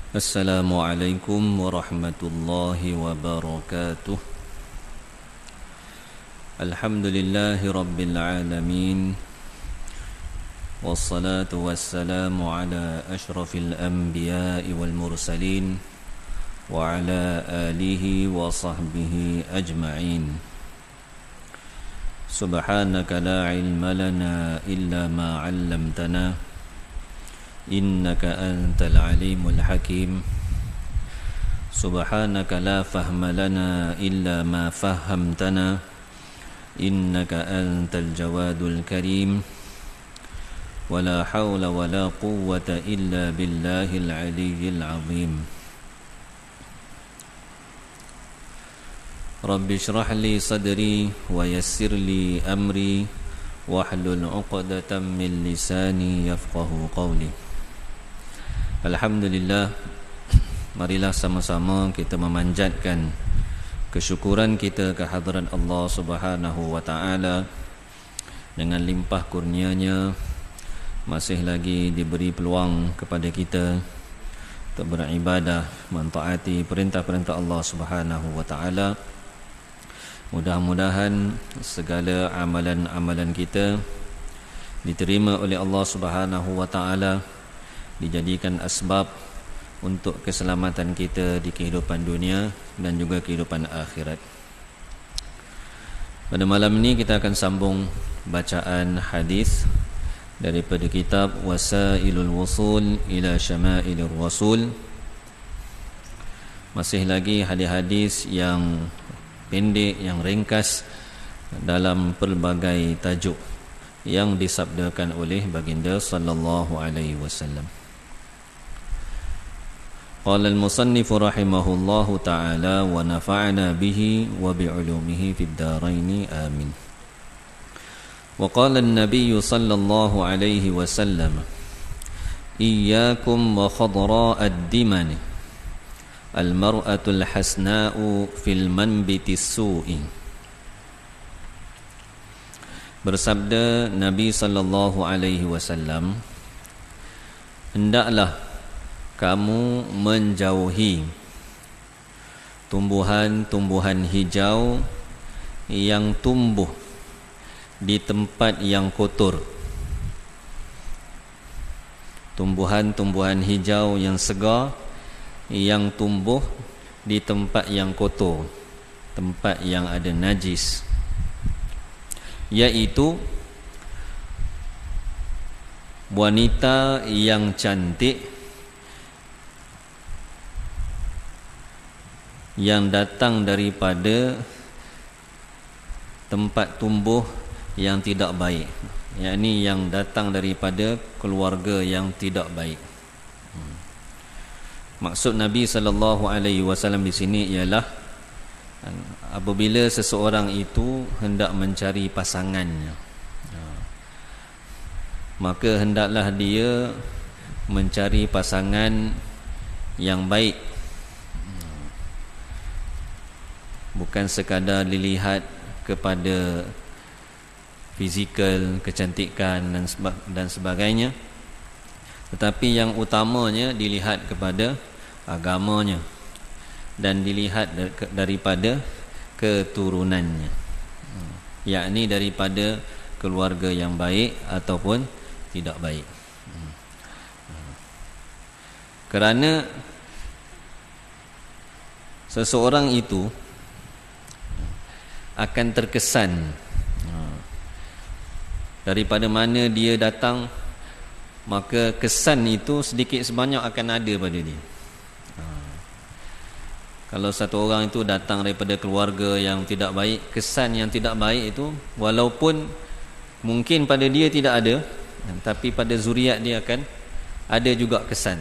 Assalamualaikum warahmatullahi wabarakatuh. Alhamdulillahi rabbil alamin. Wassalatu wassalamu ala ashrafil anbiya'i wal mursalin wa ala alihi wa sahbihi ajma'in. Subhanaka la ilma lana illa ma 'allamtana innaka antal alimul hakim. Subhanaka la fahma lana illa ma fahamtana innaka antal jawadul karim. Wala hawla wala quwwata illa billahil aliyyil azim. Rabbi shrah li sadri wa yassir li amri wahlul 'uqdatam min lisani yafqahu qawli. Alhamdulillah, marilah sama-sama kita memanjatkan kesyukuran kita kehadrat Allah Subhanahu wa taala. Dengan limpah kurnia-Nya masih lagi diberi peluang kepada kita untuk beribadah, mentaati perintah-perintah Allah Subhanahu wa taala. Mudah-mudahan segala amalan-amalan kita diterima oleh Allah Subhanahu wa taala, dijadikan asbab untuk keselamatan kita di kehidupan dunia dan juga kehidupan akhirat. Pada malam ini kita akan sambung bacaan hadis daripada kitab Wasailul Wusul ila Syamailir Rasul. Masih lagi hadis-hadis yang pendek, yang ringkas dalam pelbagai tajuk yang disabdakan oleh baginda sallallahu alaihi wasallam. Qala al-musannif rahimahullahu ta'ala wa nafa'ana bihi wa bi'ulumihi fid dharain amin. Wa qala an-nabiy sallallahu alaihi wasallam iyyakum wa khadra ad-diman al-mar'atul hasna'u fil manbitis su'i. Bersabda Nabi sallallahu alaihi wasallam, hendaklah kamu menjauhi tumbuhan-tumbuhan hijau yang tumbuh di tempat yang kotor. Tumbuhan-tumbuhan hijau yang segar yang tumbuh di tempat yang kotor, tempat yang ada najis, iaitu wanita yang cantik yang datang daripada tempat tumbuh yang tidak baik, yakni yang datang daripada keluarga yang tidak baik. Maksud Nabi sallallahu alaihi wasallam di sini ialah apabila seseorang itu hendak mencari pasangannya, maka hendaklah dia mencari pasangan yang baik, bukan sekadar dilihat kepada fizikal, kecantikan dan sebagainya, tetapi yang utamanya dilihat kepada agamanya dan dilihat daripada keturunannya, yakni daripada keluarga yang baik ataupun tidak baik. Kerana seseorang itu akan terkesan daripada mana dia datang, maka kesan itu sedikit sebanyak akan ada pada dia. Kalau satu orang itu datang daripada keluarga yang tidak baik, kesan yang tidak baik itu walaupun mungkin pada dia tidak ada, tapi pada zuriat dia akan ada juga kesan.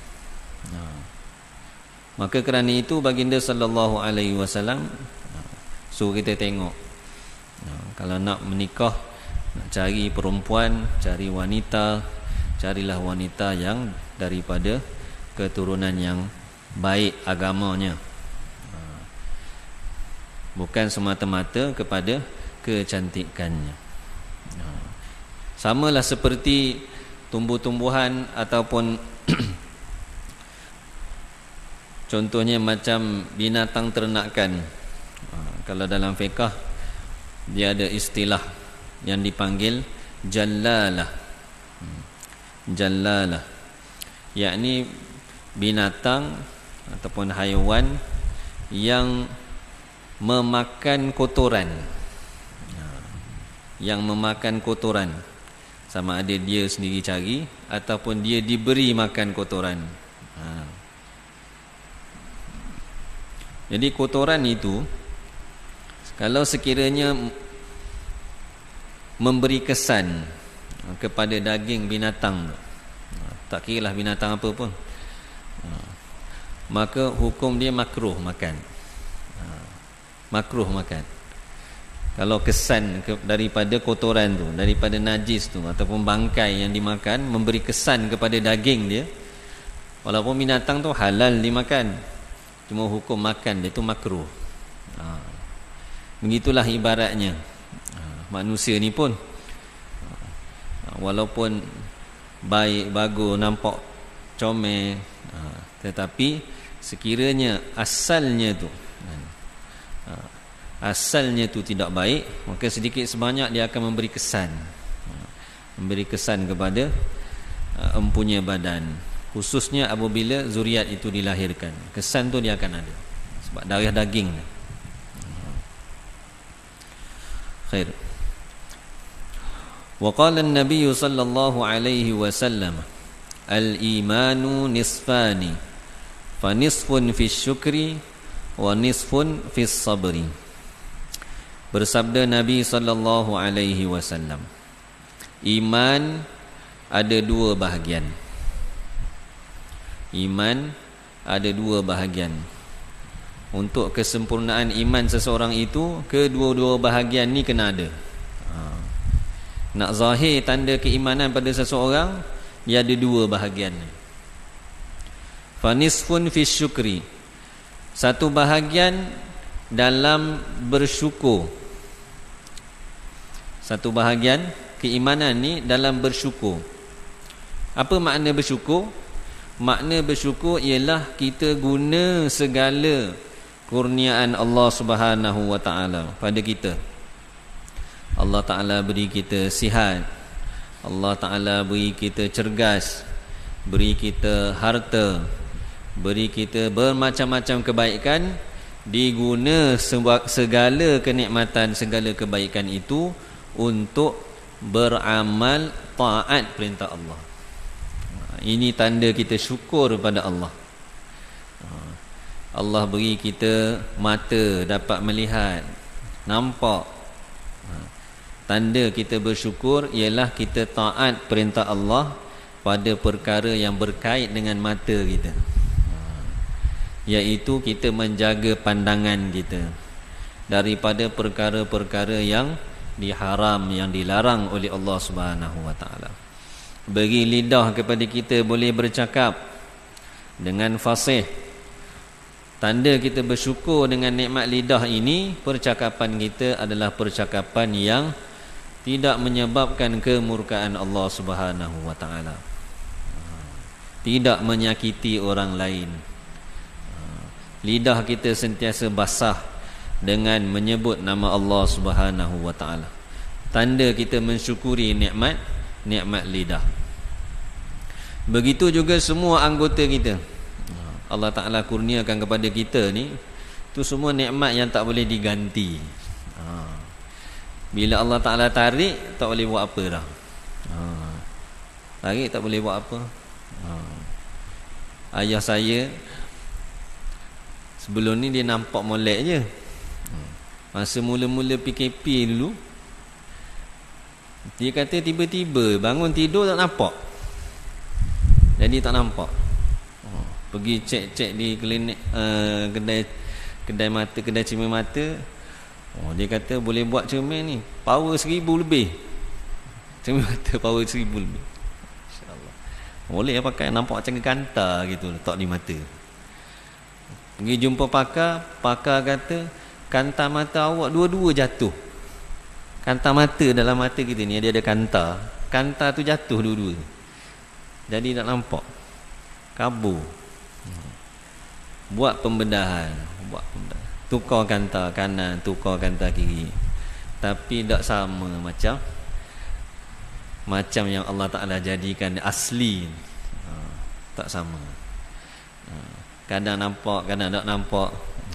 Maka kerana itu baginda sallallahu alaihi wasallam suruh kita tengok, kalau nak menikah, nak cari perempuan, cari wanita, carilah wanita yang daripada keturunan yang baik agamanya, bukan semata-mata kepada kecantikannya. Samalah seperti tumbuh-tumbuhan ataupun Contohnya macam binatang ternakan. Kalau dalam fiqh dia ada istilah yang dipanggil jallalah. Jallalah, yakni binatang ataupun haiwan yang memakan kotoran. Yang memakan kotoran, sama ada dia sendiri cari ataupun dia diberi makan kotoran. Jadi kotoran itu kalau sekiranya memberi kesan kepada daging binatang, tak kira lah binatang apa pun, maka hukum dia makruh makan. Makruh makan kalau kesan daripada kotoran tu, daripada najis tu ataupun bangkai yang dimakan memberi kesan kepada daging dia, walaupun binatang tu halal dimakan, cuma hukum makan dia tu makruh. Begitulah ibaratnya manusia ni pun, walaupun baik, bagus, nampak comel, tetapi sekiranya asalnya tu tidak baik, maka sedikit sebanyak dia akan memberi kesan kepada empunya badan, khususnya apabila zuriat itu dilahirkan. Kesan tu dia akan ada sebab darah daging. Khair. Wa qala an-nabiy sallallahu alaihi wasallam al-imanu nisfani fa nisfun fi syukri wa nisfun fi sabri. Bersabda Nabi sallallahu alaihi wasallam, iman ada dua bahagian. Iman ada dua bahagian. Untuk kesempurnaan iman seseorang itu, kedua-dua bahagian ni kena ada. Nak zahir tanda keimanan pada seseorang, dia ada dua bahagian. Fanisfun fi syukri, satu bahagian dalam bersyukur. Satu bahagian keimanan ni dalam bersyukur. Apa makna bersyukur? Makna bersyukur ialah kita guna segala kurniaan Allah Subhanahu wa taala pada kita. Allah Taala beri kita sihat, Allah Taala beri kita cergas, beri kita harta, beri kita bermacam-macam kebaikan, diguna segala kenikmatan, segala kebaikan itu untuk beramal taat perintah Allah. Ini tanda kita syukur pada Allah. Allah beri kita mata dapat melihat, nampak. Tanda kita bersyukur ialah kita taat perintah Allah pada perkara yang berkait dengan mata kita, iaitu kita menjaga pandangan kita daripada perkara-perkara yang diharam, yang dilarang oleh Allah Subhanahu wa taala. Beri lidah kepada kita boleh bercakap dengan fasih. Tanda kita bersyukur dengan nikmat lidah ini, percakapan kita adalah percakapan yang tidak menyebabkan kemurkaan Allah Subhanahu wa taala, tidak menyakiti orang lain. Lidah kita sentiasa basah dengan menyebut nama Allah Subhanahu wa taala. Tanda kita mensyukuri nikmat lidah. Begitu juga semua anggota kita. Allah Taala kurniakan kepada kita ni, tu semua nikmat yang tak boleh diganti. Bila Allah Taala tarik, tak boleh buat apa dah. Tarik tak boleh buat apa. Ayah saya sebelum ni dia nampak molek je. Masa mula-mula PKP dulu, dia kata tiba-tiba bangun tidur tak nampak. Jadi tak nampak. Pergi cek-cek di klinik, kedai mata, kedai cermin mata. Dia kata boleh buat cermin ni power 1000 lebih. Cermin mata power 1000 lebih. Insya-Allah. Boleh pakai, nampak macam kanta gitu letak di mata. Pergi jumpa pakar, pakar kata kanta mata awak dua-dua jatuh. Kanta mata dalam mata kita ni dia ada kanta. Kanta tu jatuh dua-dua. Jadi tak nampak. Kabur. buat pembedahan, tukar kanta kanan, tukar kanta kiri, tapi tak sama macam yang Allah Ta'ala jadikan asli. Tak sama. Kadang nampak, kadang tak nampak.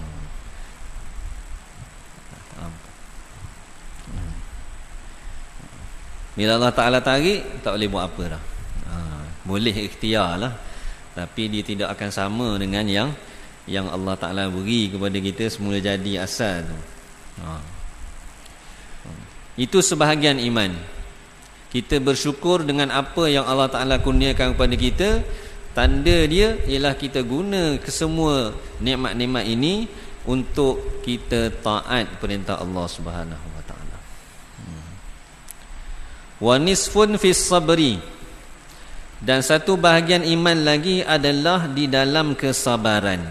Bila Allah Ta'ala tarik, tak boleh buat apa dah. Boleh ikhtiar lah, tapi dia tidak akan sama dengan yang Allah Ta'ala beri kepada kita semula jadi asal tu. Itu sebahagian iman. Kita bersyukur dengan apa yang Allah Ta'ala kurniakan kepada kita. Tanda dia ialah kita guna kesemua nikmat-nikmat ini untuk kita taat perintah Allah Subhanahu wa taala. Wa nisfun fis sabri, dan satu bahagian iman lagi adalah di dalam kesabaran.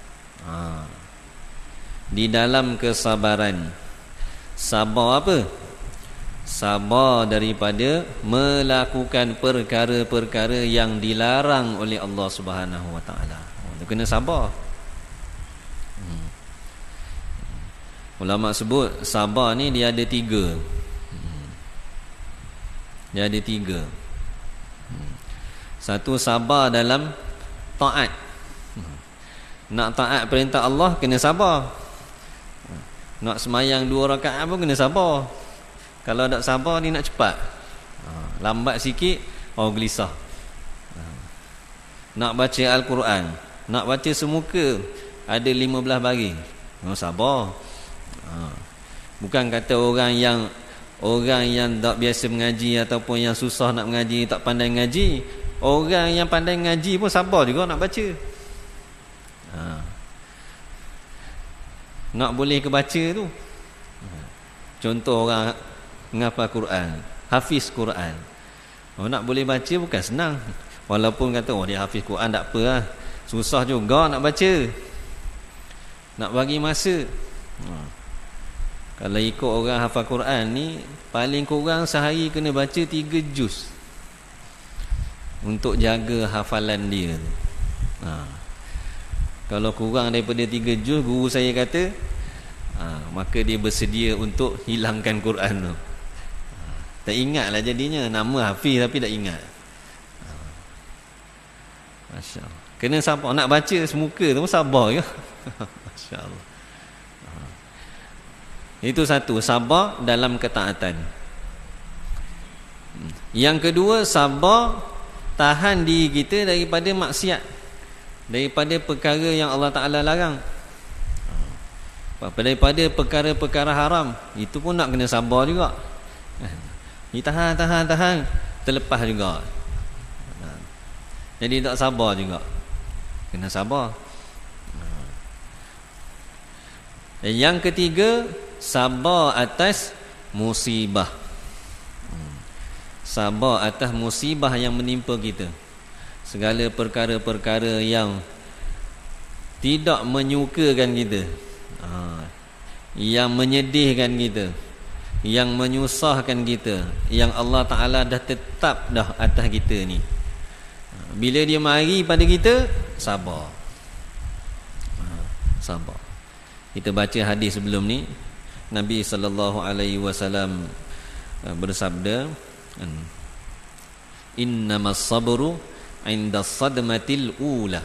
Di dalam kesabaran. Sabar apa? Sabar daripada melakukan perkara-perkara yang dilarang oleh Allah Subhanahu wa taala. Kena sabar. Ulama sebut sabar ni dia ada tiga. Dia ada tiga. Satu, sabar dalam taat. Nak taat perintah Allah kena sabar. Nak semayang 2 rakaat pun kena sabar. Kalau tak sabar ni nak cepat, lambat sikit gelisah. Nak baca Al-Quran, nak baca semuka, ada 15 baris, sabar. Bukan kata orang yang tak biasa mengaji ataupun yang susah nak mengaji, tak pandai mengaji. Orang yang pandai mengaji pun sabar juga nak baca. Nak boleh kebaca tu. Contoh orang menghafal Quran, hafiz Quran. Nak boleh baca bukan senang. Walaupun kata dia hafiz Quran tak apa lah, susah juga nak baca, nak bagi masa. Kalau ikut orang hafal Quran ni, paling kurang sehari kena baca 3 juz untuk jaga hafalan dia. Kalau kurang daripada 3 juz, guru saya kata, maka dia bersedia untuk hilangkan Quran tu. Tak ingat lah jadinya. Nama hafiz tapi tak ingat. Masya Allah. Kena sabar. Nak baca semuka tu pun sabar ya. Masya Allah. Itu satu, sabar dalam ketaatan. Yang kedua, sabar tahan diri kita daripada maksiat, daripada perkara yang Allah Ta'ala larang, daripada perkara-perkara haram. Itu pun nak kena sabar juga. Ni tahan, terlepas juga. Jadi tak sabar juga. Kena sabar. Yang ketiga, sabar atas musibah. Sabar atas musibah yang menimpa kita. Segala perkara-perkara yang tidak menyukakan kita, yang menyedihkan kita, yang menyusahkan kita, yang Allah Ta'ala dah tetap dah atas kita ni. Bila dia mari pada kita, sabar. Sabar. Kita baca hadis sebelum ni, Nabi SAW bersabda, innamas sabru inda sadmatil ula.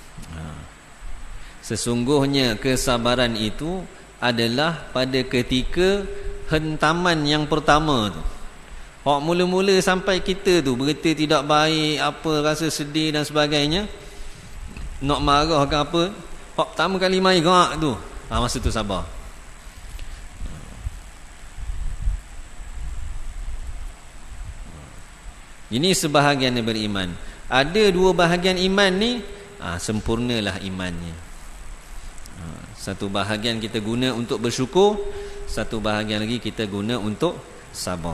Sesungguhnya kesabaran itu adalah pada ketika hentaman yang pertama tu. Hak mula-mula sampai kita tu berita tidak baik, apa rasa sedih dan sebagainya, nak marah ke apa, hak pertama kali mai gerak tu, masa tu sabar. Ini sebahagian yang beriman. Ada 2 bahagian iman ni, sempurnalah imannya. Satu bahagian kita guna untuk bersyukur, satu bahagian lagi kita guna untuk sabar.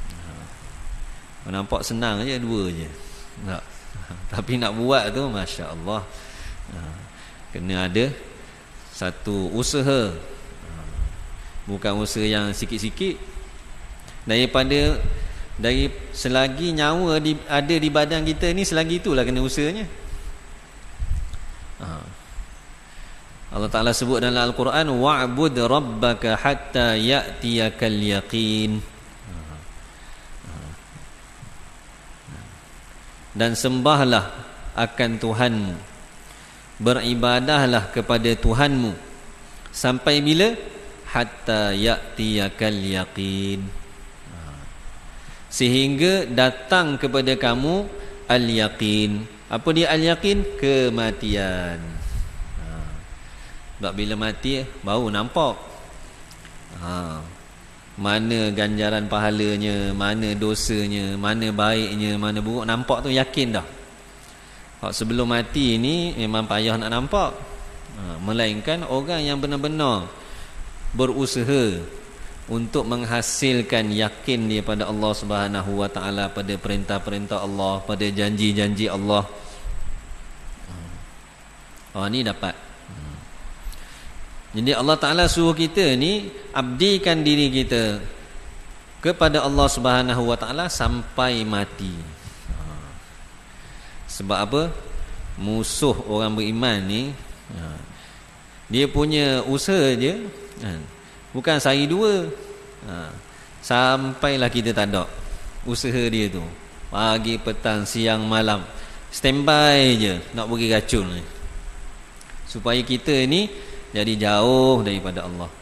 Nampak senang je, 2 je. Tak. Tapi nak buat tu, Masya Allah, kena ada satu usaha. Bukan usaha yang sikit-sikit. Dari selagi nyawa ada di badan kita ni, selagi itulah kena usahanya. Allah Ta'ala sebut dalam Al-Quran, wa'bud rabbaka hatta ya'tiyakal yaqin. Dan sembahlah akan Tuhanmu, beribadahlah kepada Tuhanmu sampai bila? Hatta ya'tiyakal yaqin, sehingga datang kepada kamu al-yaqin. Apa dia al-yaqin? Kematian. Sebab bila mati baru nampak mana ganjaran pahalanya, mana dosanya, mana baiknya, mana buruk, nampak tu yakin dah. Kalau sebelum mati ni memang payah nak nampak. Melainkan orang yang benar-benar berusaha untuk menghasilkan yakin dia pada Allah Subhanahu wa taala, pada perintah-perintah Allah, pada janji-janji Allah. Ni dapat. Jadi Allah Ta'ala suruh kita ni abdikan diri kita kepada Allah Subhanahu wa taala sampai mati. Sebab apa? Musuh orang beriman ni, dia punya usaha je bukan sehari dua, sampailah kita tak ada usaha dia tu. Pagi, petang, siang, malam, standby je nak bagi racun ni, supaya kita ni jadi jauh daripada Allah,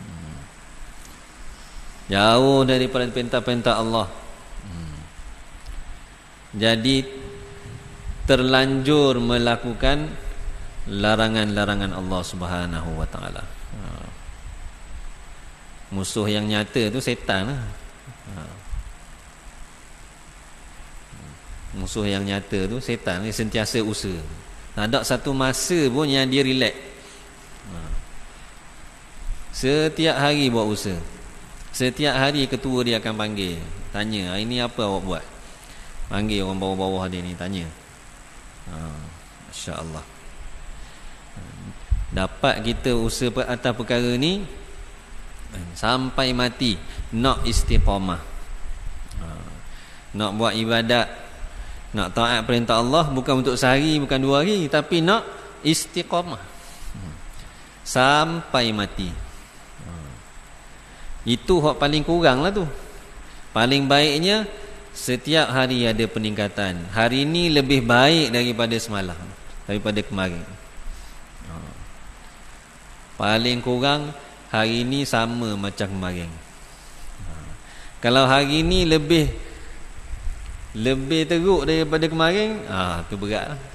jauh daripada perintah-perintah Allah, jadi terlanjur melakukan larangan-larangan Allah Subhanahu wa taala. Musuh yang nyata tu setan lah. Musuh yang nyata tu setan, dia sentiasa usaha. Tak ada satu masa pun yang dia relax. Setiap hari buat usaha. Setiap hari ketua dia akan panggil, tanya, hari ni apa awak buat? Panggil orang bawah-bawah dia ni, tanya. Masya Allah. Dapat kita usaha atas perkara ni sampai mati, nak istiqamah, nak buat ibadat, nak taat perintah Allah, bukan untuk sehari, bukan 2 hari, tapi nak istiqamah sampai mati. Itu hak paling kurang lah tu. Paling baiknya setiap hari ada peningkatan. Hari ni lebih baik daripada semalam, daripada kemarin. Paling kurang hari ni sama macam kemarin. Kalau hari ni lebih teruk daripada kemarin, tu berat lah.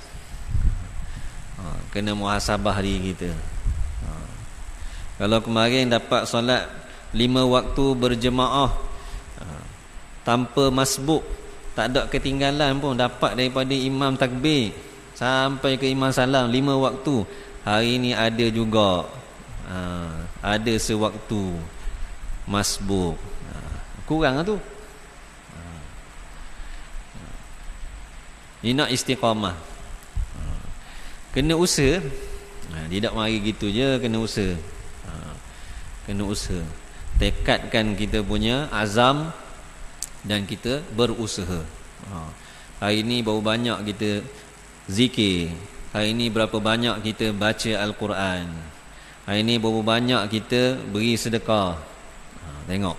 Kena muhasabah diri kita. Kalau kemarin dapat solat 5 waktu berjemaah tanpa masbuk, tak ada ketinggalan pun, dapat daripada imam takbir sampai ke imam salam 5 waktu. Hari ni ada juga, ada sewaktu masbuk, kurang lah tu. Ni nak istiqamah, kena usaha. Tidak mari gitu je, kena usaha. Kena usaha, tekadkan kita punya azam dan kita berusaha. Hari ni berapa banyak kita zikir, hari ni berapa banyak kita baca Al-Quran, hari ni berapa banyak kita beri sedekah. Tengok,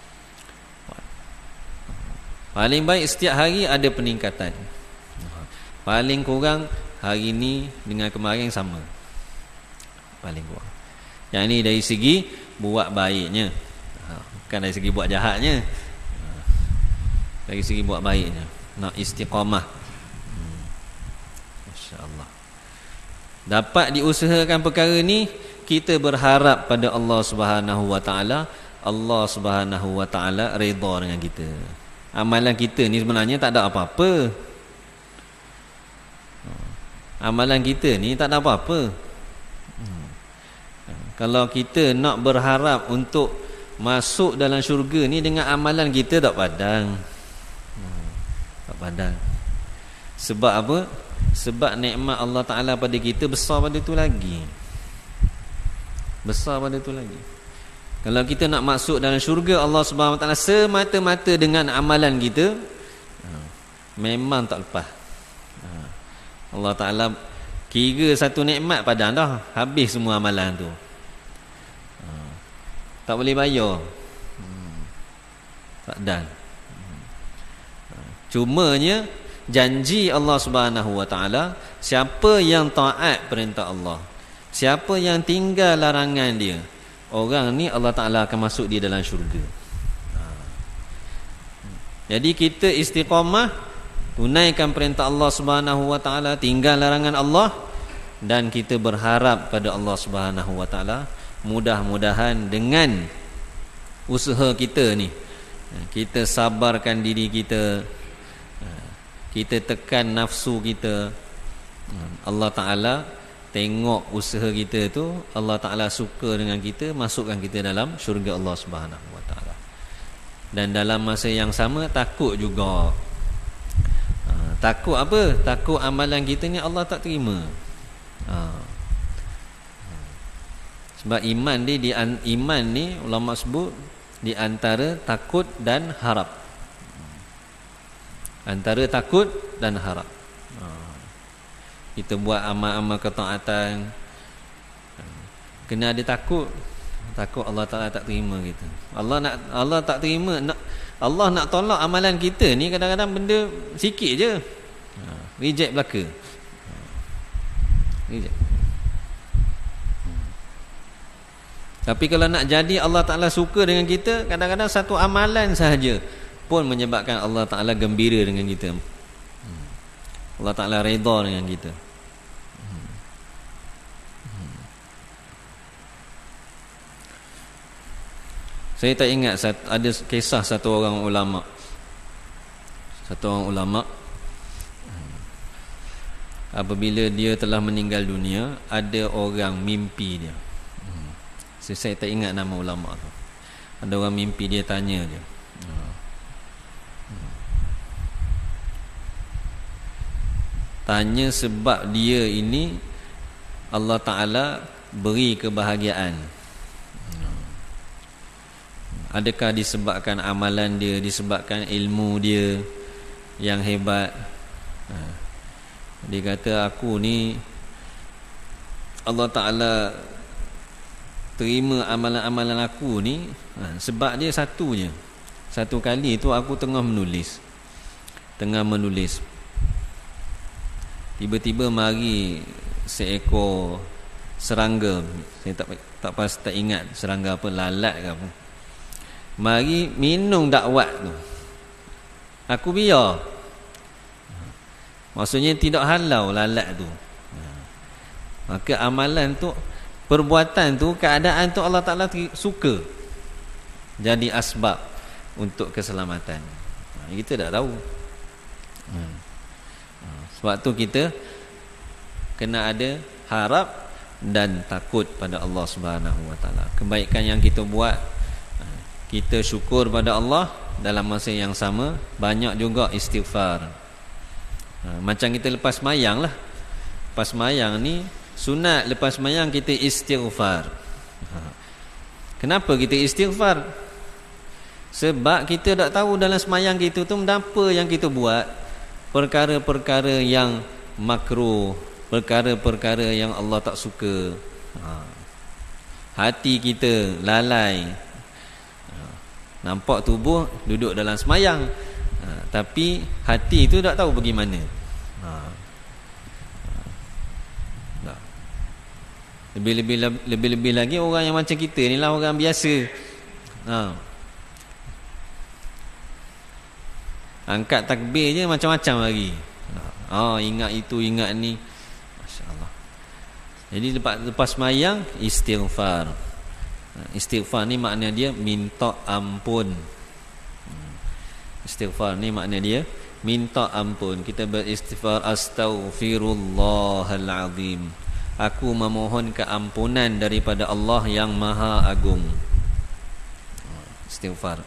paling baik setiap hari ada peningkatan. Paling kurang hari ni dengan kemarin sama, paling kurang. Yang ni dari segi buat baiknya, bukan dari segi buat jahatnya. Dari segi buat baiknya, nak istiqamah. Masya-Allah. Dapat diusahakan perkara ni, kita berharap pada Allah Subhanahu wa taala, Allah Subhanahu wa taala redha dengan kita. Amalan kita ni sebenarnya tak ada apa-apa. Amalan kita ni tak ada apa-apa. Kalau kita nak berharap untuk masuk dalam syurga ni dengan amalan kita, tak padang. Tak padang. Sebab apa? Sebab nikmat Allah Ta'ala pada kita besar pada tu lagi. Besar pada tu lagi. Kalau kita nak masuk dalam syurga Allah Subhanahu Wa Ta'ala semata-mata dengan amalan kita, memang tak lepas. Allah Ta'ala Kira satu nikmat padang dah, habis semua amalan tu. Tak boleh bayar. Tak dan. Cumanya janji Allah Subhanahu Wa Taala, siapa yang taat perintah Allah, siapa yang tinggal larangan dia, orang ni Allah Taala akan masuk dia dalam syurga. Jadi kita istiqamah, tunaikan perintah Allah Subhanahu Wa Taala, tinggal larangan Allah, dan kita berharap pada Allah Subhanahu Wa Taala, mudah-mudahan dengan usaha kita ni, kita sabarkan diri kita, kita tekan nafsu kita, Allah Ta'ala tengok usaha kita tu, Allah Ta'ala suka dengan kita, masukkan kita dalam syurga Allah Subhanahu Wa Ta'ala. Dan dalam masa yang sama takut juga. Takut apa? Takut amalan kita ni Allah tak terima. Sebab iman ni ulama sebut di antara takut dan harap. Antara takut dan harap. Kita buat amal-amal ketaatan, kena ada takut. Takut Allah Ta'ala tak terima kita. Allah tak terima, Allah nak tolak amalan kita ni kadang-kadang benda sikit je, reject belaka. Reject. Tapi kalau nak jadi Allah Ta'ala suka dengan kita, kadang-kadang satu amalan sahaja pun menyebabkan Allah Ta'ala gembira dengan kita. Allah Ta'ala redha dengan kita. Saya tak ingat, ada kisah satu orang ulama. Apabila dia telah meninggal dunia, ada orang mimpi dia. Saya tak ingat nama ulama tu. Ada orang mimpi dia, tanya dia, tanya sebab dia ini Allah Ta'ala beri kebahagiaan. Adakah disebabkan amalan dia, disebabkan ilmu dia yang hebat? Dia kata, aku ni Allah Ta'ala terima amalan-amalan aku ni sebab dia satu je. Satu kali tu aku tengah menulis, tiba-tiba mari seekor serangga. Saya tak ingat serangga apa, lalat ke apa, mari minum dakwat tu. Aku biar. Maksudnya tidak halau lalat tu. Maka amalan tu, perbuatan tu, keadaan tu Allah Ta'ala suka, jadi asbab untuk keselamatan. Kita tak tahu. Sebab tu kita kena ada harap dan takut pada Allah Subhanahu Wa Ta'ala. Kebaikan yang kita buat, kita syukur pada Allah. Dalam masa yang sama, banyak juga istighfar. Macam kita lepas mayang lah. Lepas mayang ni sunat, lepas mayang kita istighfar. Kenapa kita istighfar? Sebab kita tak tahu dalam semayang kita tu apa yang kita buat, perkara-perkara yang makruh, perkara-perkara yang Allah tak suka. Hati kita lalai. Nampak tubuh duduk dalam semayang, tapi hati tu tak tahu pergi mana. Lebih-lebih lagi orang yang macam kita ni lah, orang biasa. Angkat takbir je macam-macam lagi. Ingat itu, ingat ni. Masya-Allah. Jadi lepas mayang istighfar. Istighfar ni makna dia minta ampun. Istighfar ni makna dia minta ampun. Kita beristighfar, astaghfirullahal azim, aku memohon keampunan daripada Allah yang Maha Agung. Istighfar.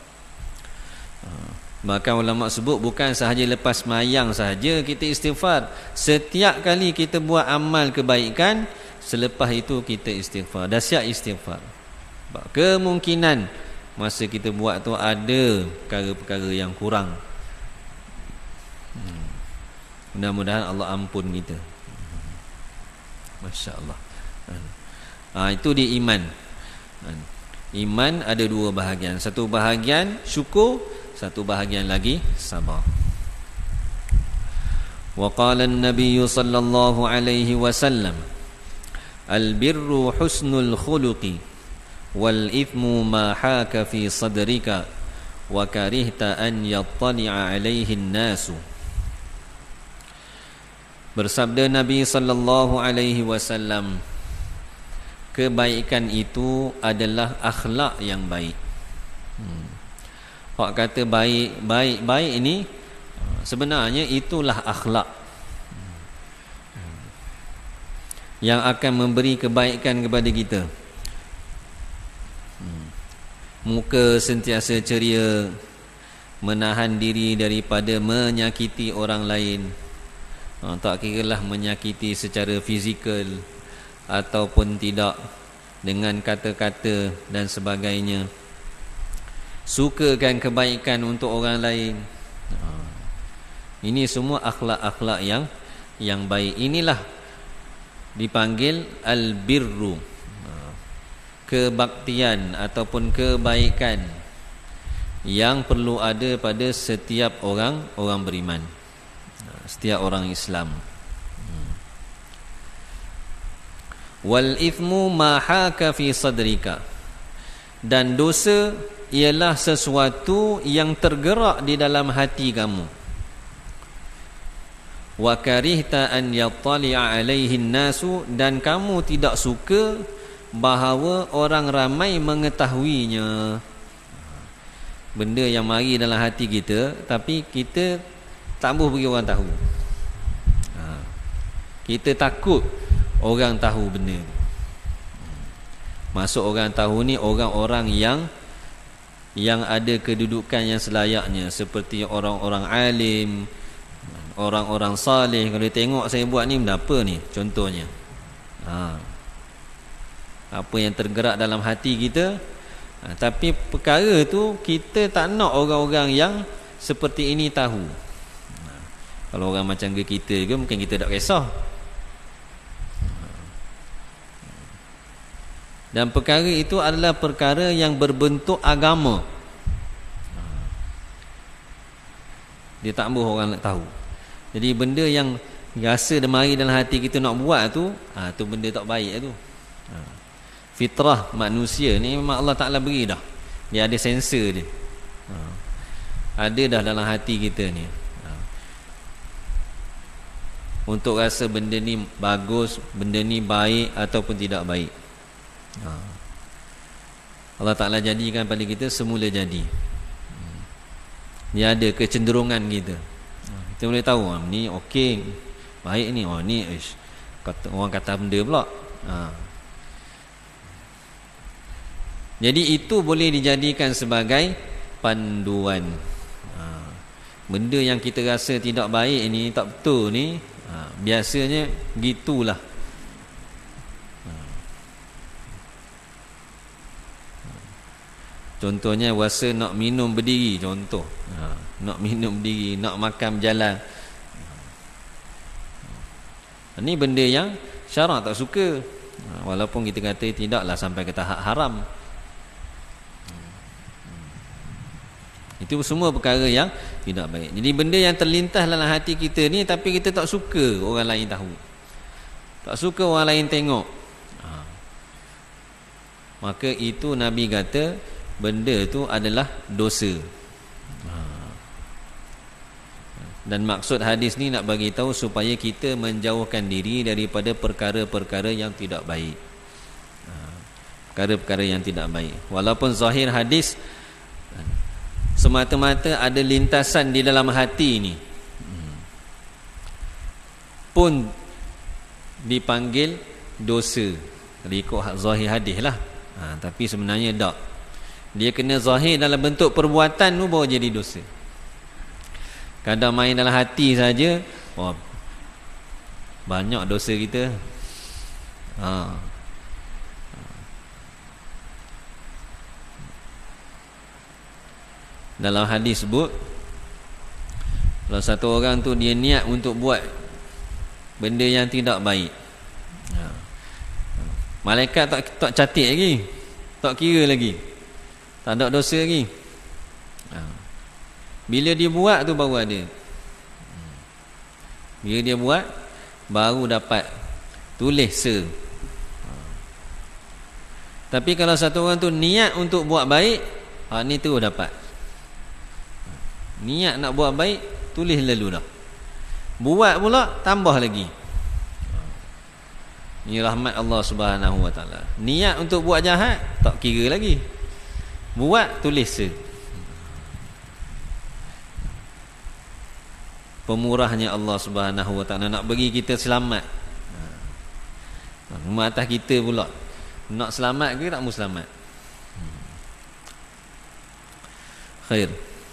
Maka ulama sebut bukan sahaja lepas mayang sahaja kita istighfar. Setiap kali kita buat amal kebaikan, selepas itu kita istighfar. Dahsyat istighfar. Kemungkinan masa kita buat tu ada perkara-perkara yang kurang. Mudah-mudahan Allah ampun kita. Masya-Allah. Itu di iman. Iman ada dua bahagian. Satu bahagian syukur, satu bahagian lagi sabar. Wa qala an-nabiy sallallahu alaihi wasallam, al-birru husnul khuluqi wal ithmu ma haka fi sadrika wa karihta an yattali'a alaihi an-nasu. Bersabda Nabi sallallahu alaihi wasallam, kebaikan itu adalah akhlak yang baik. Hak kata baik ini sebenarnya itulah akhlak yang akan memberi kebaikan kepada kita. Muka sentiasa ceria, menahan diri daripada menyakiti orang lain. Tak kiralah menyakiti secara fizikal ataupun tidak, dengan kata-kata dan sebagainya. Sukakan kebaikan untuk orang lain. Ini semua akhlak-akhlak yang baik. Inilah dipanggil al-birru, kebaktian ataupun kebaikan yang perlu ada pada setiap orang beriman, setiap orang Islam. Wal ithmu ma haka fi sadrika, dan dosa ialah sesuatu yang tergerak di dalam hati kamu. Wa karihta an yattali'a alaihi nasu, dan kamu tidak suka bahawa orang ramai mengetahuinya. Benda yang mari dalam hati kita, tapi kita tak mahu bagi orang tahu. Kita takut orang tahu benda. Maksud orang tahu ni orang-orang yang ada kedudukan yang selayaknya, seperti orang-orang alim, orang-orang saleh. Kalau dia tengok saya buat ni, benda apa ni contohnya, apa yang tergerak dalam hati kita. Tapi perkara tu kita tak nak orang-orang yang seperti ini tahu. Kalau orang macam kita ke, mungkin kita tak kisah. Dan perkara itu adalah perkara yang berbentuk agama. Dia tak mahu orang nak tahu. Jadi benda yang rasa dia mari dalam hati kita nak buat tu, tu benda tak baik tu. Fitrah manusia ni memang Allah Ta'ala beri dah. Dia ada sensor dia. Ada dah dalam hati kita ni. Untuk rasa benda ni bagus, benda ni baik ataupun tidak baik. Allah Ta'ala jadikan pada kita semula jadi. Dia ada kecenderungan kita. Kita boleh tahu ni okey, baik ni, ni orang kata benda pula. Jadi itu boleh dijadikan sebagai panduan. Benda yang kita rasa tidak baik ni, tak betul ni, biasanya gitulah. Contohnya rasa nak minum berdiri, contoh. Nak minum berdiri, nak makan berjalan. Ini benda yang syarak tak suka. Walaupun kita kata tidaklah sampai ke tahap haram. Itu semua perkara yang tidak baik. Jadi benda yang terlintas dalam hati kita ni, tapi kita tak suka orang lain tahu, tak suka orang lain tengok. Maka itu Nabi kata benda tu adalah dosa. Dan maksud hadis ni nak bagi tahu supaya kita menjauhkan diri daripada perkara-perkara yang tidak baik. Perkara-perkara yang tidak baik. Walaupun zahir hadis semata-mata ada lintasan di dalam hati ni, pun dipanggil dosa. Kalau ikut zahir hadis lah. Tapi sebenarnya tak. Dia kena zahir dalam bentuk perbuatan tu baru jadi dosa. Kadang main dalam hati saja, banyak dosa kita. Dalam hadis sebut, kalau satu orang tu dia niat untuk buat benda yang tidak baik, Malaikat tak catat lagi, tak kira lagi, tak ada dosa lagi. Bila dia buat tu baru ada. Bila dia buat baru dapat tulis se. Tapi kalau satu orang tu niat untuk buat baik, ni tu dapat. Niat nak buat baik, tulis lalu dah. Buat pula tambah lagi. Ini rahmat Allah Subhanahu Wa Taala. Niat untuk buat jahat tak kira lagi. Buat tulis se. Pemurahnya Allah Subhanahu Wa Taala nak bagi kita selamat. Rumah atas kita pula. Nak selamat ke tak mau selamat? Khair.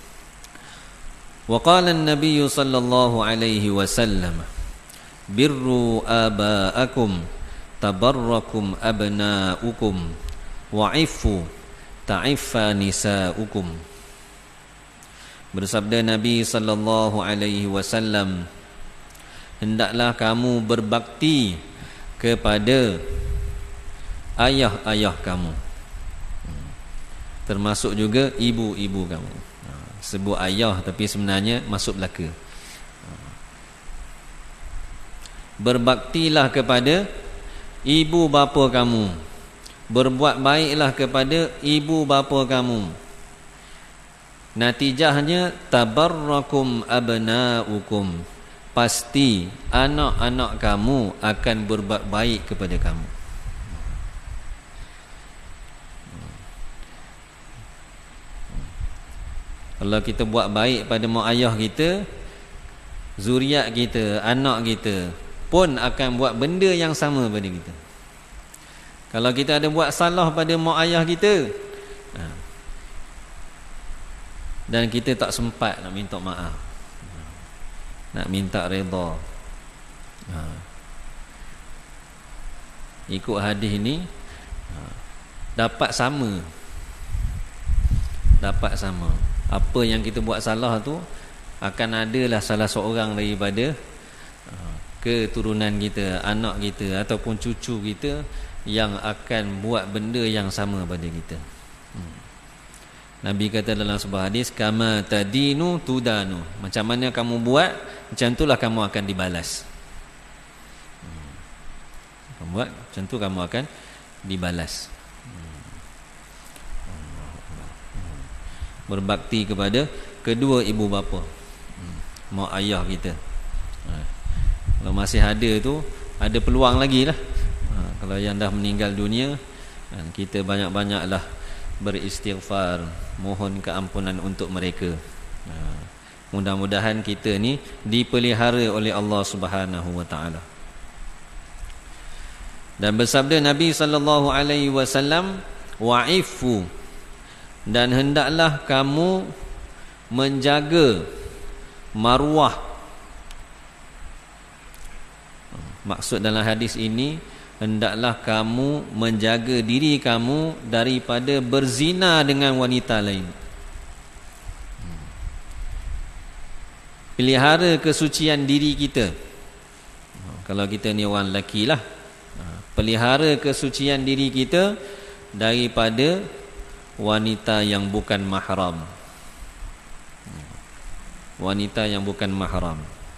Wa qala an-nabiy sallallahu alaihi wasallam birru aba'akum tabarrakum abna'ukum wa'ifu ta'iffa nisa'ukum. Bersabda Nabi sallallahu alaihi wasallam, hendaklah kamu berbakti kepada ayah-ayah kamu, termasuk juga ibu-ibu kamu. Sebut ayah tapi sebenarnya masuk belaka. Berbaktilah kepada ibu bapa kamu, berbuat baiklah kepada ibu bapa kamu. Natijahnya tabarrakum abna'ukum, pasti anak-anak kamu akan berbuat baik kepada kamu. Kalau kita buat baik pada mak ayah kita, zuriat kita, anak kita pun akan buat benda yang sama pada kita. Kalau kita ada buat salah pada mak ayah kita, dan kita tak sempat nak minta maaf, nak minta redha, ikut hadis ni dapat sama. Apa yang kita buat salah tu akan adalah salah seorang daripada keturunan kita, anak kita ataupun cucu kita yang akan buat benda yang sama pada kita. Nabi kata dalam sebuah hadis, kama tadinu tudanu, macam mana kamu buat, macam itulah kamu akan dibalas. Kamu buat macam tu, kamu akan dibalas. Berbakti kepada kedua ibu bapa, mak ayah kita. Kalau masih ada tu, ada peluang lagi lah. Kalau yang dah meninggal dunia, kita banyak-banyaklah beristighfar, mohon keampunan untuk mereka. Mudah-mudahan kita ni dipelihara oleh Allah Subhanahu Wa Taala. Dan bersabda Nabi sallallahu alaihi wasallam, wa'ifu, dan hendaklah kamu menjaga maruah. Maksud dalam hadis ini, hendaklah kamu menjaga diri kamu daripada berzina dengan wanita lain. Pelihara kesucian diri kita. Kalau kita ni orang lelaki lah, pelihara kesucian diri kita daripada wanita yang bukan mahram. Wanita yang bukan mahram.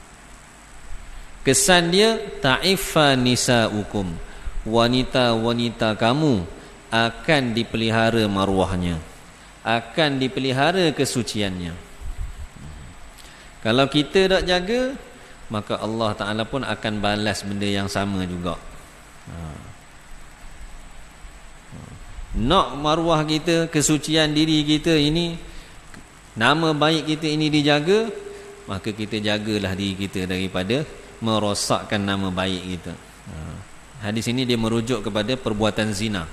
Kesan dia, ta'iffa nisa'ukum, wanita-wanita kamu akan dipelihara maruahnya, akan dipelihara kesuciannya. Kalau kita tak jaga, maka Allah Ta'ala pun akan balas benda yang sama juga. Nak maruah kita, kesucian diri kita ini, nama baik kita ini dijaga, maka kita jagalah diri kita daripada merosakkan nama baik kita. Hadis ini dia merujuk kepada perbuatan zina.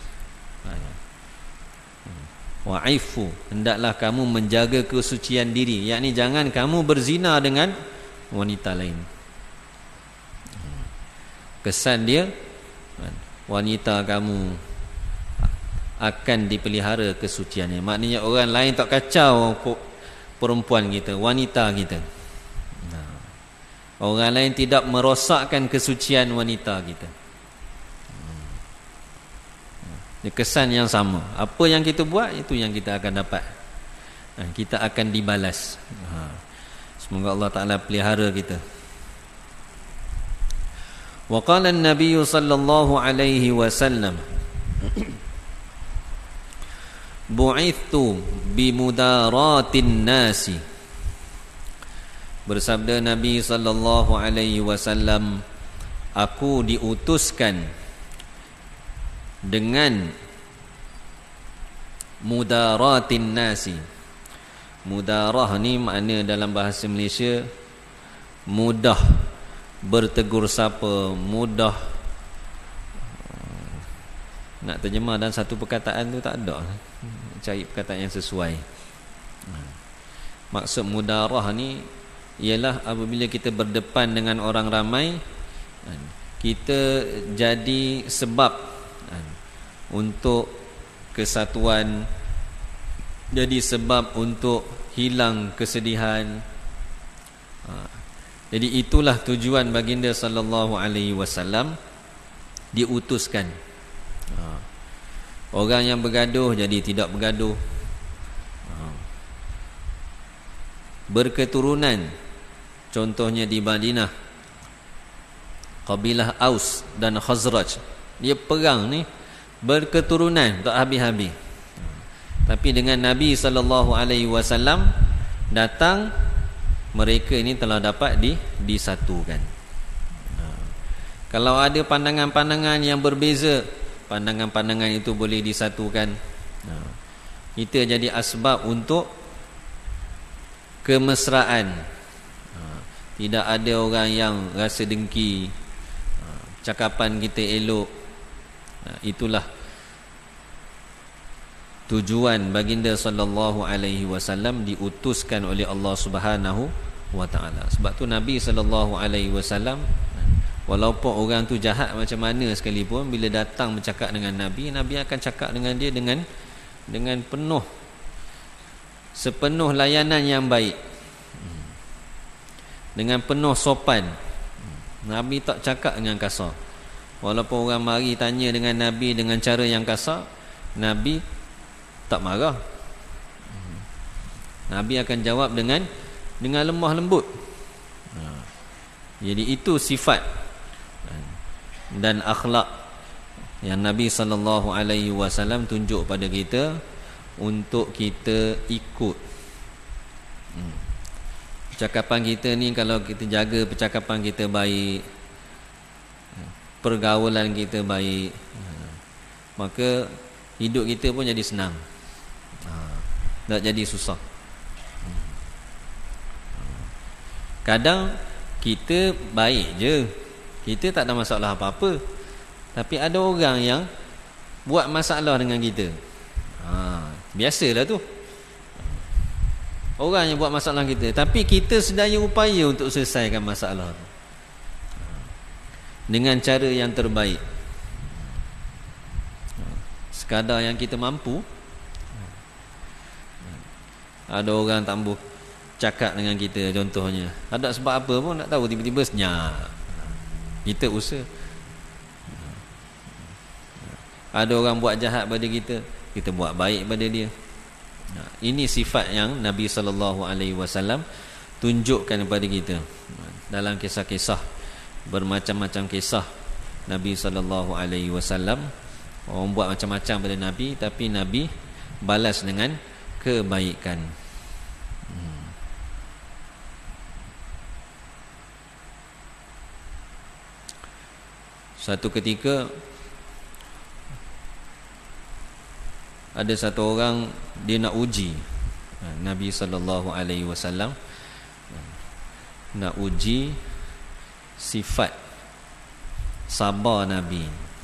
Wa'ifu, hendaklah kamu menjaga kesucian diri, yakni jangan kamu berzina dengan wanita lain. Kesan dia, wanita kamu akan dipelihara kesuciannya. Maknanya orang lain tak kacau perempuan kita, wanita kita. Orang lain tidak merosakkan kesucian wanita kita. Kesan yang sama. Apa yang kita buat, itu yang kita akan dapat. Kita akan dibalas. Semoga Allah Ta'ala pelihara kita. Wa qala an-nabiy sallallahu alaihi wasallam bu'ithtu bimudaratin nasi. Bersabda Nabi sallallahu alaihi wasallam, aku diutuskan dengan mudaratin nasi. Mudarah ni makna dalam bahasa Malaysia mudah bertegur sapa, mudah. Nak terjemah dalam satu perkataan tu tak ada. Cari perkataan yang sesuai. Maksud mudarah ni ialah apabila kita berdepan dengan orang ramai, kita jadi sebab untuk kesatuan, jadi sebab untuk hilang kesedihan. Jadi itulah tujuan baginda sallallahu alaihi wasallam diutuskan. Orang yang bergaduh jadi tidak bergaduh. Berketurunan, contohnya di Madinah, kabilah Aus dan Khazraj, dia perang ni berketurunan tak habis-habis. Tapi dengan Nabi SAW datang, mereka ini telah dapat disatukan. Kalau ada pandangan-pandangan yang berbeza, pandangan-pandangan itu boleh disatukan. Kita jadi asbab untuk kemesraan. Tidak ada orang yang rasa dengki. Cakapan kita elok. Itulah tujuan baginda sallallahu alaihi wasallam diutuskan oleh Allah Subhanahu wa taala. Sebab tu Nabi sallallahu alaihi wasallam, walaupun orang tu jahat macam mana sekalipun, bila datang bercakap dengan Nabi, Nabi akan cakap dengan dia dengan sepenuh layanan yang baik, dengan penuh sopan. Nabi tak cakap dengan kasar. Walaupun orang mari tanya dengan Nabi dengan cara yang kasar, Nabi tak marah. Nabi akan jawab dengan lemah lembut. Jadi itu sifat dan akhlak yang Nabi sallallahu alaihi wasallam tunjuk pada kita untuk kita ikut. Percakapan kita ni, kalau kita jaga percakapan kita baik, pergaulan kita baik, maka hidup kita pun jadi senang. Tak jadi susah. Kadang kita baik je, kita tak ada masalah apa-apa, tapi ada orang yang buat masalah dengan kita. Biasalah tu, orang yang buat masalah kita, tapi kita sedaya upaya untuk selesaikan masalah tu dengan cara yang terbaik, sekadar yang kita mampu. Ada orang tambah cakap dengan kita, contohnya ada sebab apa pun nak tahu, tiba-tiba senyap, kita usaha. Ada orang buat jahat pada kita, kita buat baik pada dia. Ini sifat yang Nabi SAW tunjukkan kepada kita. Dalam kisah-kisah, bermacam-macam kisah Nabi SAW, orang buat macam-macam pada Nabi, tapi Nabi balas dengan kebaikan. Satu ketika ada satu orang, dia nak uji Nabi SAW, nak uji sifat sabar Nabi.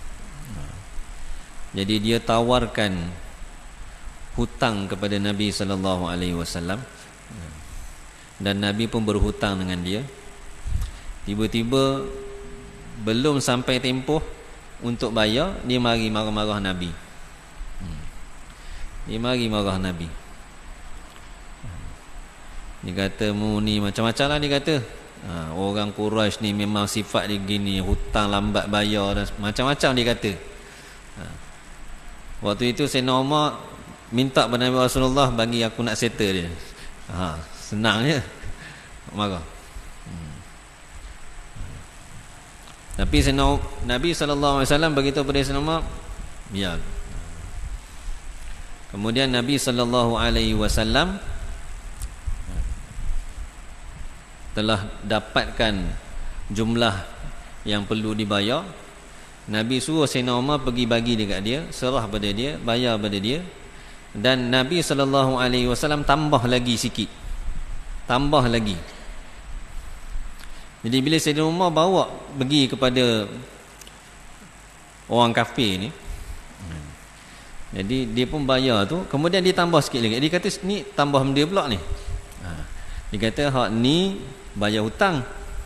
Jadi dia tawarkan hutang kepada Nabi SAW, dan Nabi pun berhutang dengan dia. Tiba-tiba belum sampai tempoh untuk bayar, dia mari marah-marah Nabi. Dia mari marah Nabi. Dia kata, mu ni macam-macam lah, dia kata. Orang Quraisy ni memang sifat dia gini, hutang lambat bayar dan macam-macam dia kata. Waktu itu Sayyidina Umar minta kepada Nabi Rasulullah bagi aku nak settle dia. Senang je. Marah. Tapi Nabi SAW beritahu kepada Sayyidina Umar, biar. Kemudian Nabi SAW telah dapatkan jumlah yang perlu dibayar. Nabi suruh Sayyidina Umar pergi bagi dekat dia, serah pada dia, bayar pada dia. Dan Nabi SAW tambah lagi sikit, tambah lagi. Jadi bila Sayyidina Umar bawa pergi kepada orang kafir ni, jadi dia pun bayar tu, kemudian dia tambah sikit lagi. Dia kata ni tambah benda pula ni. Dia kata hak ni bayar hutang.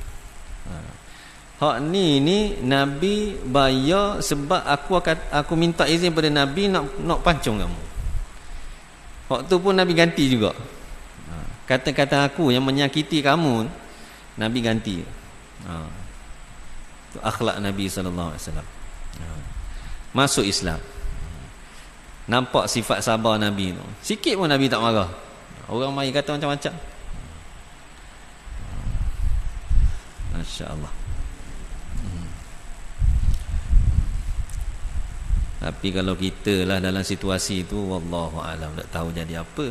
Hak ni Nabi bayar sebab aku minta izin pada Nabi nak pancung kamu. Hak tu pun Nabi ganti juga. Kata-kata aku yang menyakiti kamu, Nabi ganti. Itu akhlak Nabi SAW. Masuk Islam. Nampak sifat sabar Nabi tu. Sikit pun Nabi tak marah. Orang mari kata macam-macam. Masya-Allah. Tapi kalau kita lah dalam situasi itu, wallahu alam, tak tahu jadi apa.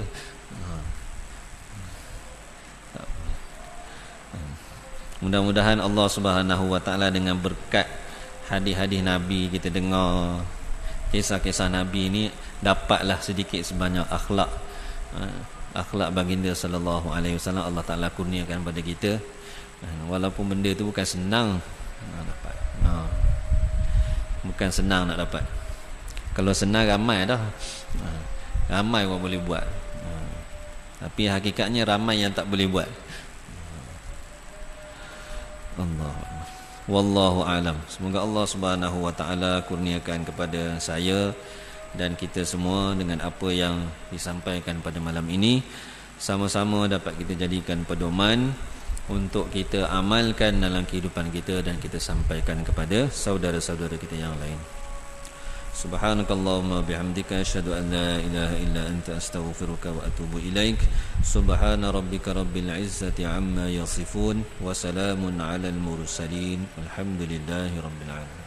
Mudah-mudahan Allah Subhanahu wa taala dengan berkat hadis-hadis Nabi kita dengar, kisah-kisah Nabi ini, dapatlah sedikit sebanyak akhlak baginda sallallahu alaihi wasallam Allah Taala kurniakan pada kita. Walaupun benda tu bukan senang nak dapat. Bukan senang nak dapat. Kalau senang ramai dah. Ramai orang boleh buat. Tapi hakikatnya ramai yang tak boleh buat. Allah. Wallahu alam. Semoga Allah Subhanahu wa taala kurniakan kepada saya dan kita semua dengan apa yang disampaikan pada malam ini, sama-sama dapat kita jadikan pedoman untuk kita amalkan dalam kehidupan kita dan kita sampaikan kepada saudara-saudara kita yang lain. Subhanakallahumma bihamdika asyhadu an la ilaha illa anta astaghfiruka wa atubu ilaik. Subhana rabbika rabbil izzati amma yasifun wa salamun alal mursalin walhamdulillahi rabbil alamin.